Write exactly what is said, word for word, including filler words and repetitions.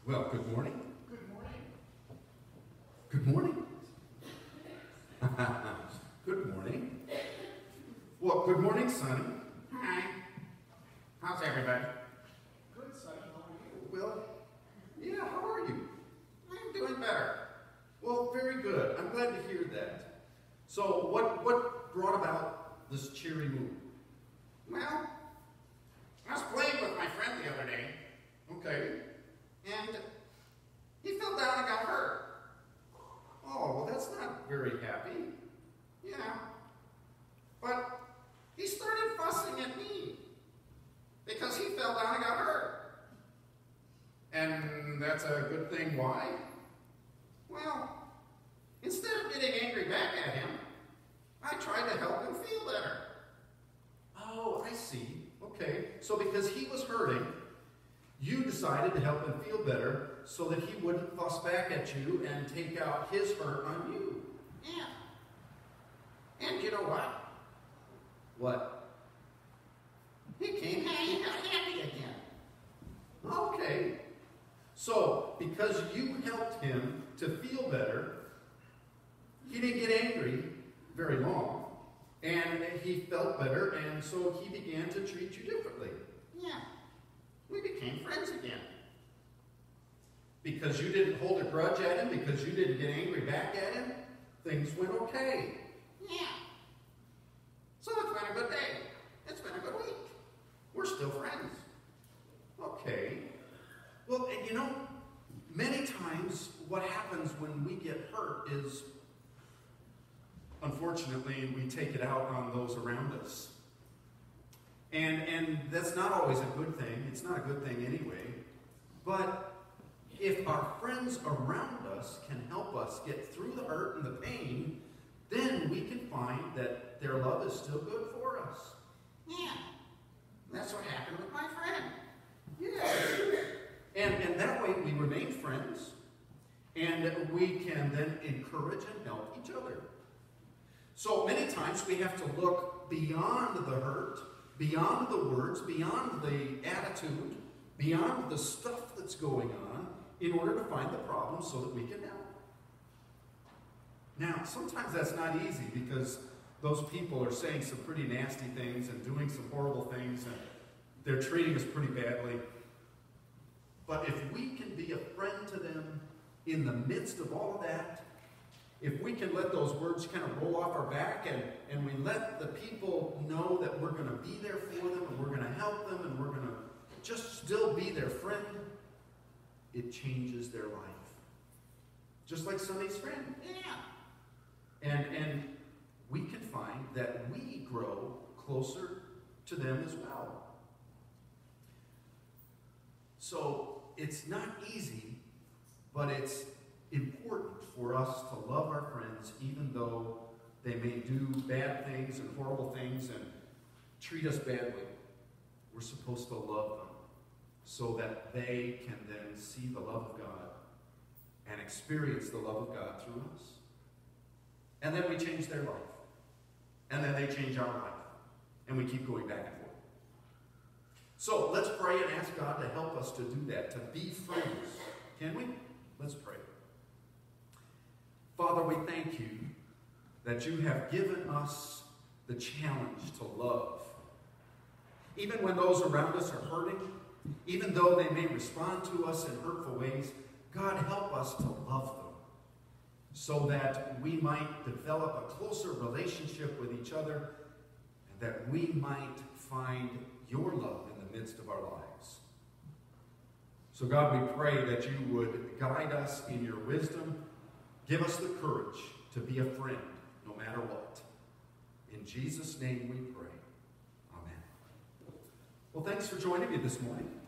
Well, good morning. Good morning. Good morning. Good morning. Well, good morning, Sonny. Hi. How's everybody? Good, Sonny. How are you? Well, yeah, how are you? I'm doing better. Well, very good. I'm glad to hear that. So, what, what brought about this cheery mood? Well, I was playing with my friend the other day, Okay. and he fell down and got hurt. Oh, well, that's not very happy. Yeah. But he started fussing at me because he fell down and got hurt. And that's a good thing. Why? Well, instead of getting angry back at him, I tried to help him feel better. Oh, I see. Okay. So because he was hurting, you decided to help him feel better so that he wouldn't fuss back at you and take out his hurt on you. Yeah. And you know what? What? He came happy, happy again. Okay. So, because you helped him to feel better, he didn't get angry very long, and he felt better, and so he began to treat you differently. Yeah. We became friends again. Because you didn't hold a grudge at him, because you didn't get angry back at him, things went okay. Yeah. So it's been a good day. It's been a good week. We're still friends. Okay. Well, and you know, many times what happens when we get hurt is, unfortunately, we take it out on those around us. And, and that's not always a good thing. It's not a good thing anyway. But if our friends around us can help us get through the hurt and the pain, then we can find that their love is still good for us. Yeah. That's what happened with my friend. Yeah. And, and that way we remain friends, and we can then encourage and help each other. So many times we have to look beyond the hurt, beyond the words, beyond the attitude, beyond the stuff that's going on, in order to find the problem so that we can help. Now, sometimes that's not easy because those people are saying some pretty nasty things and doing some horrible things, and they're treating us pretty badly. But if we can be a friend to them in the midst of all of that, if we can let those words kind of roll off our back, and, and we let the people know that we're going to be there for them, and we're going to help them, and we're going to just still be their friend, it changes their life. Just like Sonny's friend. Yeah. And, and we can find that we grow closer to them as well. So it's not easy, but it's important for us to love our friends even though they may do bad things and horrible things and treat us badly. We're supposed to love them so that they can then see the love of God and experience the love of God through us. And then we change their life. And then they change our life. And we keep going back and forth. So let's pray and ask God to help us to do that, to be friends. Can we? Let's pray. Father, we thank you that you have given us the challenge to love. Even when those around us are hurting, even though they may respond to us in hurtful ways, God, help us to love them so that we might develop a closer relationship with each other and that we might find your love in the midst of our lives. So God, we pray that you would guide us in your wisdom. Give us the courage to be a friend no matter what. In Jesus' name we pray. Amen. Well, thanks for joining me this morning.